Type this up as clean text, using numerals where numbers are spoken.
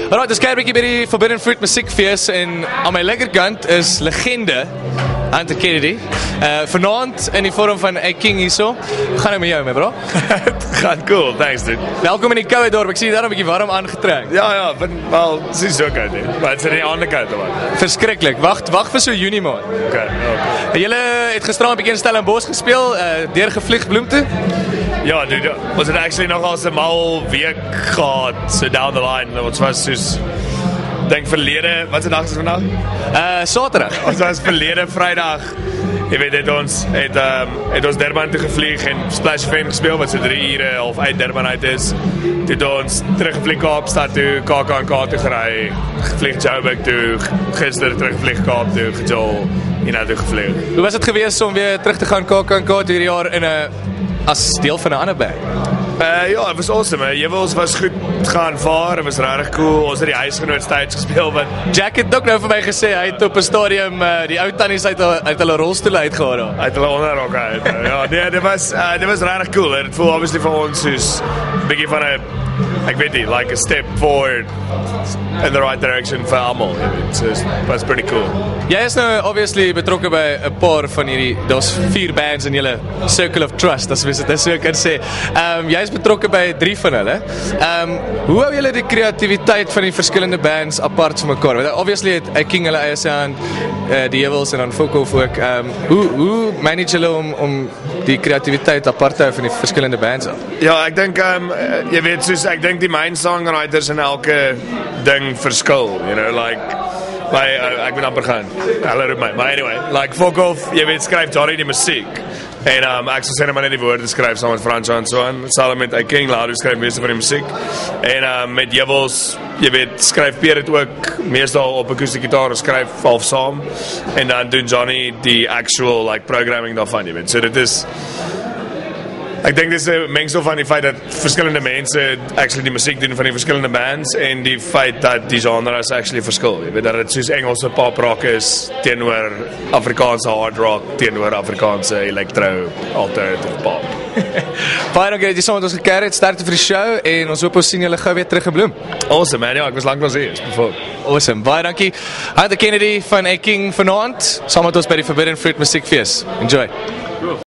Alright, dis kyk 'n bietjie by die Forbidden Fruit musiekfees en aan my linkerkant is legende Hunter Kennedy. Vanaand in die vorm van 'n king hierso. Gaan nou met jou, my bro? Gaat cool, thanks dude. Welkom in die koue dorp. Ek sien jy daar 'n bietjie warm aangetrek. Ja, wel, het is zo koud hè. Maar het is aan die andere kant man. Verskriklik. Wag vir so Junie maand. Okay. Julle het gisteraan 'n bietjie in Stellenbosch gespeel, deurgevlieg Bloemte. Ja, dude, was het actually nog als een mal week gehad, so down the line. Ons was soos, denk verlede, wat se dag is vandag? Saterdag. Ons was verlede Vrydag. Jy weet, het ons Durban toe gevlieg en Splash Fan gespeel, wat so 3 ure half uit Durban uit is. Toe het ons teruggevlieg Kaapstad toe, KAK toe gery, gevlieg Joburg toe, gister teruggevlieg Kaap toe, gejol, hierna toe gevlieg. Hoe was het geweest om weer terug te gaan KAK hierdie jaar in 'n as deel van 'n ander band? Ja, het was awesome. Jewels was goed gaan vaar, het was regtig cool. Ons het die huisgenoot stage gespeel wat Jack het ook nou vir my gesê hy het op 'n stadium die ou tannies uit hulle rolstoele uitgehaal. Uit hulle onderrok uit. Ja, nee, dit was regtig cool. Dit voel obviously vir ons soos 'n bietjie van 'n ek weet nie, like a step forward in the right direction vir almal. So it was pretty cool. Jy is nou obviously betrokke by 'n paar van hierdie, daar's 4 bands in julle Circle of Trust, as mens dit so kan sê. Jy is betrokke by 3 van hulle. Hoe hou julle die kreatiwiteit van die verskillende bands apart van mekaar? Want obviously het 'n King hulle eie sound, die Jewels en dan Fokhof ook. Hoe manage julle om die kreatiwiteit apart te hou van die verskillende bands? Ja, ek dink jy weet soos ek dink die main songwriters in elke ding verskil, you know, like ek ben amper gaan. Hulle roep my. Maar anyway, like Fokhof, jy weet skryf Johnny die musiek. En ek sal sê maar net die woorde skryf saam met Fransjo en so aan. Saam met King Lado skryf meeste van die musiek. En met Jewels, jy weet, skryf Pierre het ook meestal op akoestiese gitaar, skryf half saam. En dan doen Johnny die actual like programming daarvan, jy weet. So dit is ek dink dis 'n mengsel van die feit dat verskillende mense actually die musiek doen van die verskillende bands en die feit dat die genres actually verskil. Jy weet dat dit soos Engelse pop rock is teenoor Afrikaanse hard rock teenoor Afrikaanse electro alternative pop. Baie dankie dat jy saam met ons gekeer het. Sterkte vir die show en ons hoop ons sien julle gou weer terug in Bloem. Awesome man, ja, ek was lank hier, before. Awesome. Baie dankie. Hunter Kennedy van 'n King vanaand saam met ons by die Forbidden Fruit musiekfees. Enjoy.